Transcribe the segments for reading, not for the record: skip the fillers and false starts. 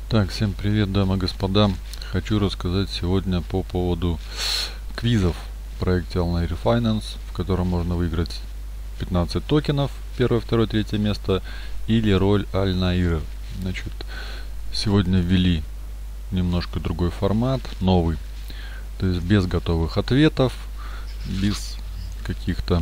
Так, всем привет, дамы и господа. Хочу рассказать сегодня по поводу квизов в проекте Alnair Finance, в котором можно выиграть 15 токенов, первое, второе, третье место, или роль Alnair. Значит, сегодня ввели немножко другой формат, новый, то есть без готовых ответов, без каких-то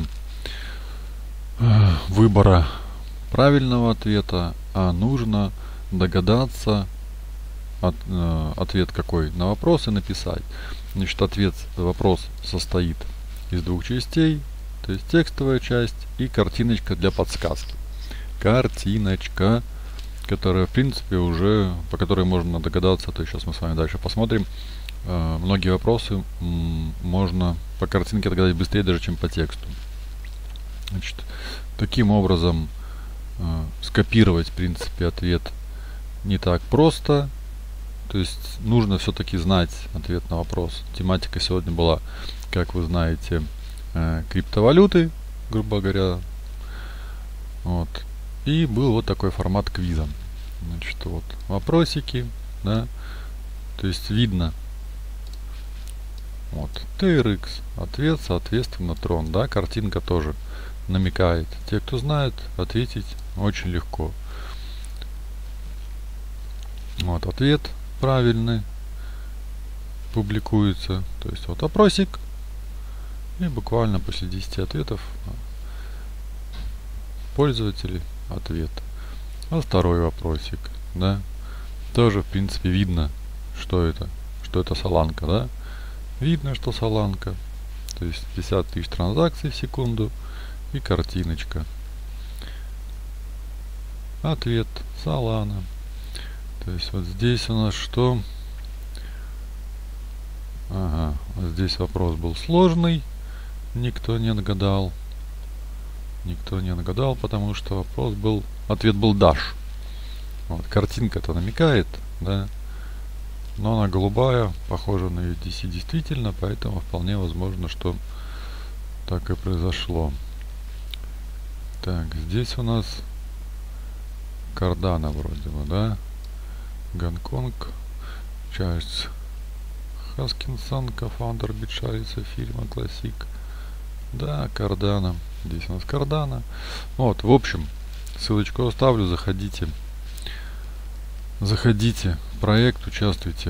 выбора правильного ответа, а нужно догадаться, ответ какой на вопрос и написать. Значит, вопрос состоит из двух частей, то есть текстовая часть и картиночка для подсказки. Картиночка, которая в принципе уже, по которой можно догадаться, то есть сейчас мы с вами дальше посмотрим. Многие вопросы можно по картинке догадать быстрее даже, чем по тексту. Значит, таким образом скопировать в принципе ответ не так просто. То есть нужно все-таки знать ответ на вопрос. Тематика сегодня была, как вы знаете, криптовалюты, грубо говоря. Вот. И был вот такой формат квиза. Значит, вот вопросики, да. То есть видно. Вот. TRX. Ответ, соответственно, трон. Да, картинка тоже намекает. Те, кто знает, ответить очень легко. Вот ответ правильный публикуется, то есть вот опросик, и буквально после 10 ответов пользователей ответ. А второй вопросик, да, тоже в принципе видно, что это Соланка, да, видно, что Соланка, то есть 50 тысяч транзакций в секунду и картиночка. Ответ Solana. То есть вот здесь у нас что? Ага, вот здесь вопрос был сложный. Никто не отгадал. Никто не отгадал, потому что ответ был Dash. Вот, картинка-то намекает, да. Но она голубая, похожа на UTC действительно, поэтому вполне возможно, что так и произошло. Так, здесь у нас Cardano вроде бы, да. Гонконг, Чарльз Хаскинсон, кофаундер Битшариса фирма Classic. Да, Cardano. Здесь у нас Cardano. Вот, в общем, ссылочку оставлю, заходите в проект, участвуйте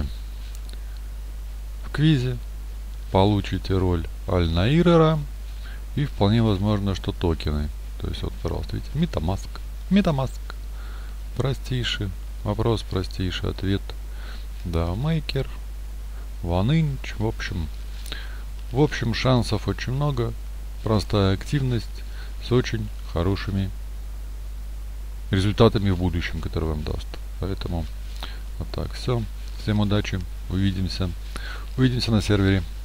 в квизе, получите роль Alnair и вполне возможно, что токены. То есть вот, пожалуйста, видите, MetaMask. Простейший вопрос, простейший ответ. Да, мейкер, OneInch, в общем, шансов очень много. Простая активность с очень хорошими результатами в будущем, которые вам даст. Поэтому вот так, все. Всем удачи. Увидимся на сервере.